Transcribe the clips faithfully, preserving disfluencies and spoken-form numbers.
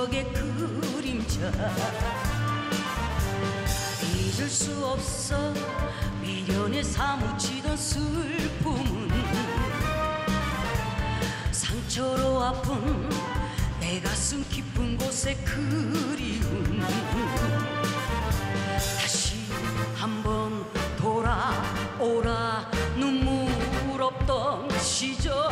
추억의 그림자 잊을 수 없어 미련에 사무치던 슬픔은 상처로 아픈 내 가슴 깊은 곳의 그리움 다시 한번 돌아오라 눈물 없던 시절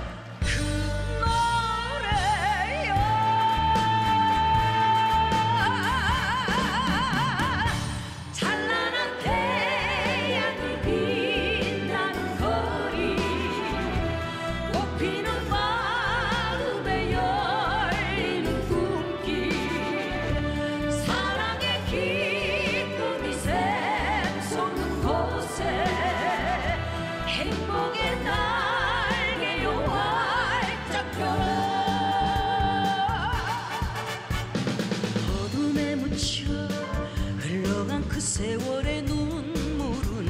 그 세월의 눈물은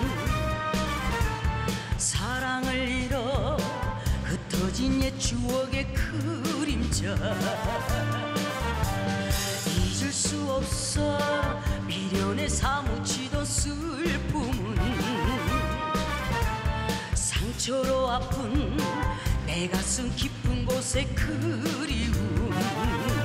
사랑을 잃어 흩어진 옛 추억의 그림자 잊을 수 없어 미련에 사무치던 슬픔은 상처로 아픈 내 가슴 깊은 곳의 그리움